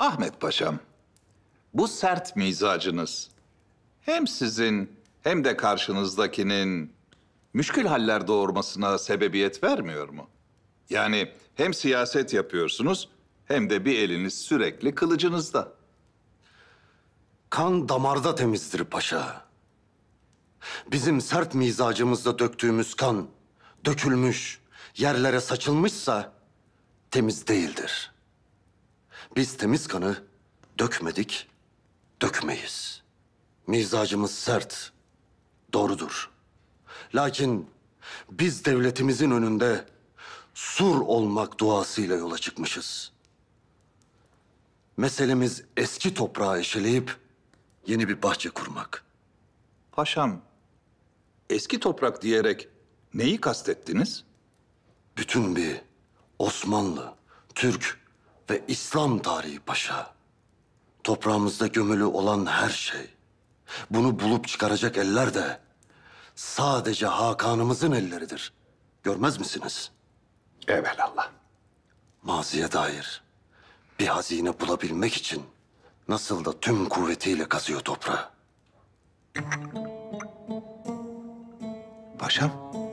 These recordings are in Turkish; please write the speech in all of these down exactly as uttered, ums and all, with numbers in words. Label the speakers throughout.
Speaker 1: Ahmet Paşam, bu sert mizacınız hem sizin hem de karşınızdakinin müşkül haller doğurmasına sebebiyet vermiyor mu? Yani hem siyaset yapıyorsunuz hem de bir eliniz sürekli kılıcınızda.
Speaker 2: Kan damarda temizdir paşa. Bizim sert mizacımızda döktüğümüz kan dökülmüş, yerlere saçılmışsa temiz değildir. Biz temiz kanı dökmedik, dökmeyiz. Mizacımız sert, doğrudur. Lakin biz devletimizin önünde sur olmak duasıyla yola çıkmışız. Meselemiz eski toprağı eşeleyip yeni bir bahçe kurmak.
Speaker 1: Paşam, eski toprak diyerek neyi kastettiniz?
Speaker 2: Bütün bir Osmanlı, Türk ve İslam tarihi paşa. Toprağımızda gömülü olan her şey. Bunu bulup çıkaracak eller de sadece Hakan'ımızın elleridir. Görmez misiniz?
Speaker 1: Evelallah.
Speaker 2: Maziye dair bir hazine bulabilmek için nasıl da tüm kuvvetiyle kazıyor toprağı.
Speaker 1: Paşam.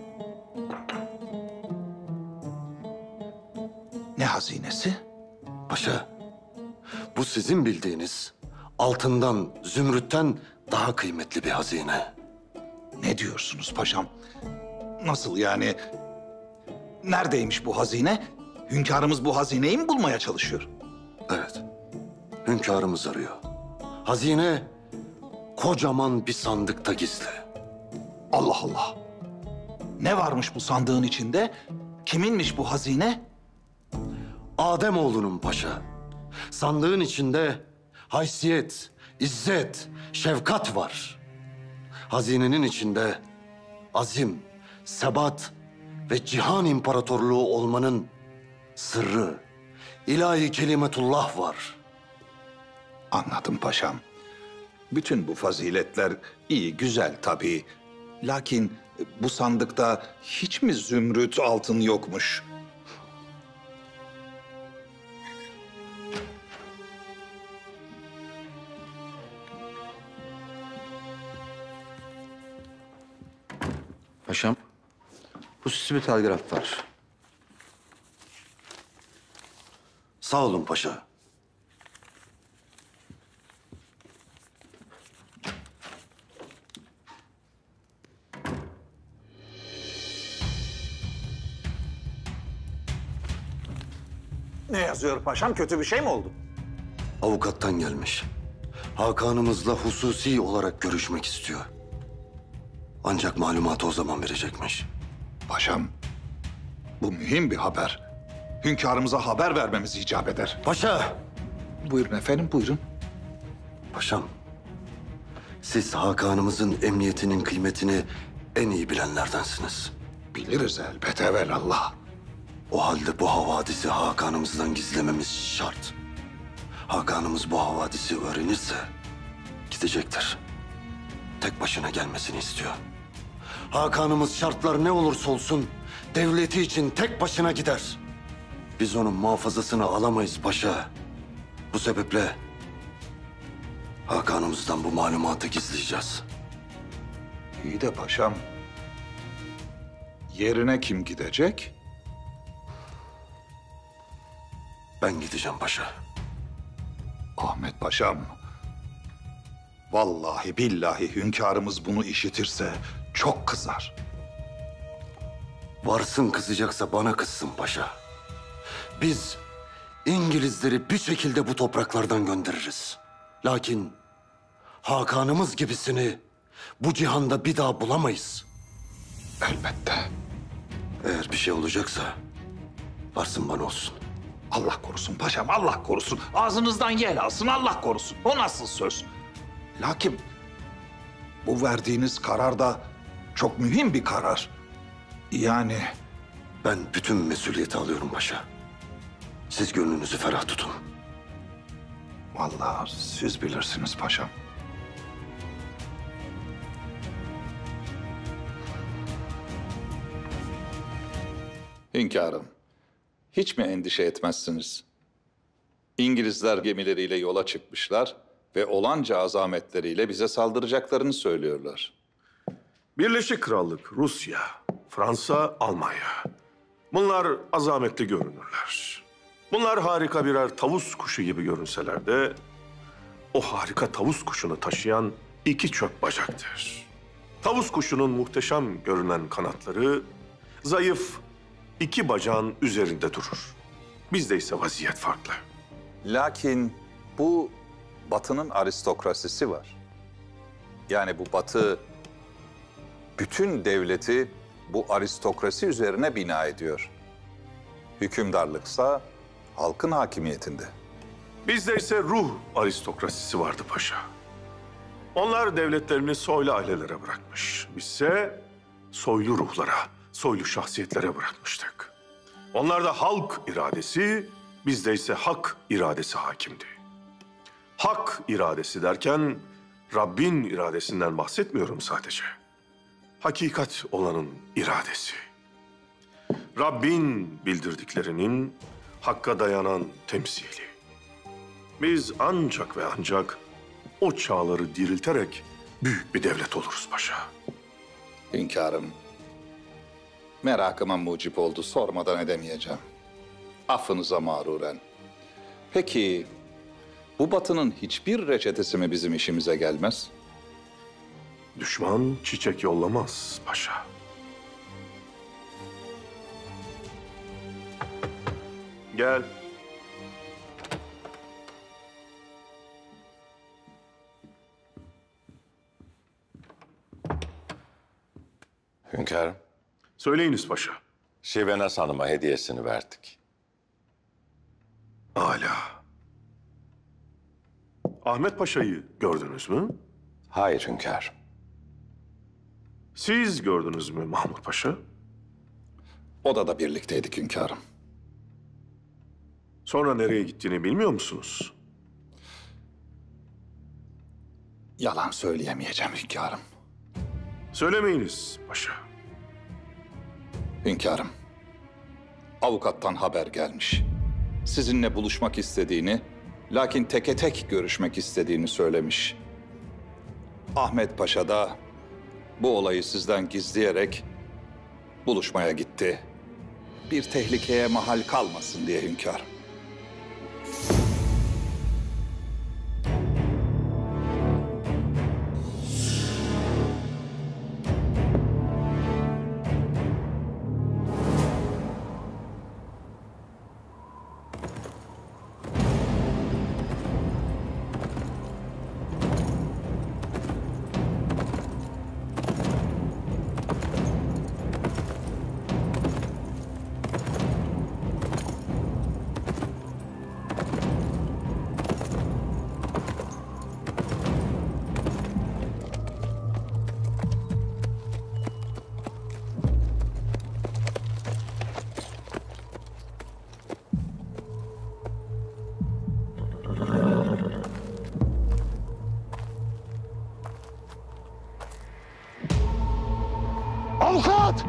Speaker 1: Ne hazinesi?
Speaker 2: Paşa, bu sizin bildiğiniz altından, zümrütten daha kıymetli bir hazine.
Speaker 1: Ne diyorsunuz paşam? Nasıl yani? Neredeymiş bu hazine? Hünkârımız bu hazineyi mi bulmaya çalışıyor?
Speaker 2: Evet, hünkârımız arıyor. Hazine kocaman bir sandıkta gizli.
Speaker 1: Allah Allah! Ne varmış bu sandığın içinde? Kiminmiş bu hazine?
Speaker 2: Ademoğlunun paşa. Sandığın içinde haysiyet, izzet, şefkat var. Hazinenin içinde azim, sebat ve cihan imparatorluğu olmanın sırrı, ilahi kelimetullah var.
Speaker 1: Anladım paşam. Bütün bu faziletler iyi, güzel tabii. Lakin bu sandıkta hiç mi zümrüt, altın yokmuş?
Speaker 3: Paşam, bu süslü bir telgraf var.
Speaker 2: Sağ olun paşa.
Speaker 4: Ne yazıyor paşam? Kötü bir şey mi oldu?
Speaker 2: Avukattan gelmiş. Hakan'ımızla hususi olarak görüşmek istiyor. Ancak malumatı o zaman verecekmiş.
Speaker 1: Paşam, bu mühim bir haber. Hünkârımıza haber vermemiz icap eder.
Speaker 2: Paşa!
Speaker 1: Buyurun efendim, buyurun.
Speaker 2: Paşam, siz Hakan'ımızın emniyetinin kıymetini en iyi bilenlerdensiniz.
Speaker 1: Biliriz elbet evelallah.
Speaker 2: O halde bu havadisi Hakan'ımızdan gizlememiz şart. Hakan'ımız bu havadisi öğrenirse gidecektir. Tek başına gelmesini istiyor. Hakan'ımız şartlar ne olursa olsun devleti için tek başına gider. Biz onun muhafazasını alamayız paşa. Bu sebeple Hakan'ımızdan bu malumatı gizleyeceğiz.
Speaker 1: İyi de paşam, yerine kim gidecek?
Speaker 2: Ben gideceğim paşa.
Speaker 1: Ahmet Paşam, vallahi billahi hünkârımız bunu işitirse çok kızar.
Speaker 2: Varsın kızacaksa bana kızsın paşa. Biz İngilizleri bir şekilde bu topraklardan göndeririz. Lakin Hakan'ımız gibisini bu cihanda bir daha bulamayız.
Speaker 1: Elbette.
Speaker 2: Eğer bir şey olacaksa varsın bana olsun.
Speaker 1: Allah korusun paşam, Allah korusun. Ağzınızdan yel alsın, Allah korusun. O nasıl söz? Lakin bu verdiğiniz karar da çok mühim bir karar. Yani
Speaker 2: Ben bütün mesuliyeti alıyorum paşa. Siz gönlünüzü ferah tutun.
Speaker 1: vallahi siz bilirsiniz paşam. Hünkârım, hiç mi endişe etmezsiniz? İngilizler gemileriyle yola çıkmışlar ve olanca azametleriyle bize saldıracaklarını söylüyorlar.
Speaker 5: Birleşik Krallık, Rusya, Fransa, Almanya. Bunlar azametli görünürler. Bunlar harika birer tavus kuşu gibi görünseler de o harika tavus kuşunu taşıyan iki çöp bacaktır. Tavus kuşunun muhteşem görünen kanatları zayıf iki bacağın üzerinde durur. Bizde ise vaziyet farklı.
Speaker 1: Lakin bu Batı'nın aristokrasisi var. Yani bu Batı bütün devleti bu aristokrasi üzerine bina ediyor. Hükümdarlıksa halkın hakimiyetinde.
Speaker 5: Bizde ise ruh aristokrasisi vardı paşa. Onlar devletlerini soylu ailelere bırakmış. Bizse soylu ruhlara, soylu şahsiyetlere bırakmıştık. Onlarda halk iradesi, bizde ise hak iradesi hakimdi. Hak iradesi derken Rabbin iradesinden bahsetmiyorum sadece. Hakikat olanın iradesi. Rabbin bildirdiklerinin hakka dayanan temsili. Biz ancak ve ancak o çağları dirilterek büyük bir devlet oluruz paşa.
Speaker 1: Hünkârım, merakıma mucip oldu, sormadan edemeyeceğim. Affınıza mağruren. Peki, bu Batı'nın hiçbir reçetesi mi bizim işimize gelmez?
Speaker 5: Düşman çiçek yollamaz paşa. Gel.
Speaker 6: Hünkârım,
Speaker 5: Söyleyiniz paşa.
Speaker 6: Şivenaz Hanım'a hediyesini verdik.
Speaker 5: Âlâ. Ahmet Paşa'yı gördünüz mü?
Speaker 6: Hayır hünkârım.
Speaker 5: Siz gördünüz mü Mahmut Paşa?
Speaker 1: Odada birlikteydik hünkârım.
Speaker 5: Sonra nereye gittiğini bilmiyor musunuz?
Speaker 1: Yalan söyleyemeyeceğim hünkârım.
Speaker 5: Söylemeyiniz paşa.
Speaker 1: Hünkârım, avukattan haber gelmiş. Sizinle buluşmak istediğini, lakin teke tek görüşmek istediğini söylemiş. Ahmet Paşa da bu olayı sizden gizleyerek buluşmaya gitti. Bir tehlikeye mahal kalmasın diye hünkârım.
Speaker 2: Avukat!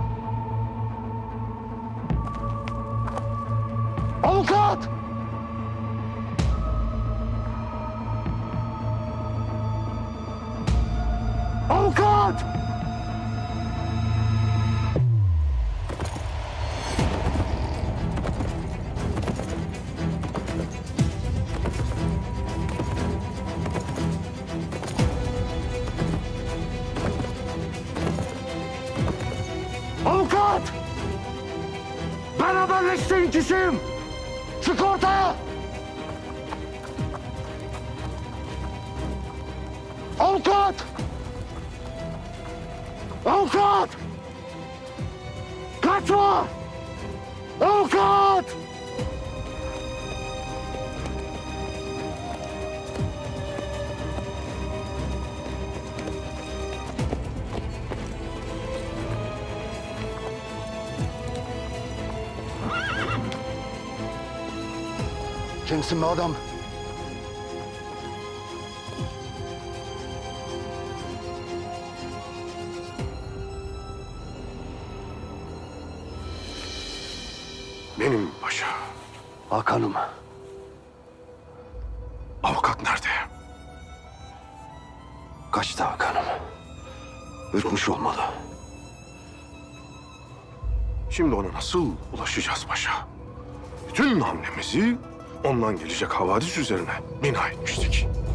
Speaker 2: Avukat! Avukat! Avukat! Ben haberleştiğin kişiyim! Çık ortaya! Avukat! Avukat! Kaçma! Avukat! Kimsin be adam?
Speaker 5: Benim paşa.
Speaker 2: Hakan'ım.
Speaker 5: Şart nerede?
Speaker 2: Kaçtı Hakan'ım. Ürkmüş olmalı.
Speaker 5: Şimdi ona nasıl ulaşacağız paşa? Bütün hamlemizi ondan gelecek havadis üzerine bina etmiştik.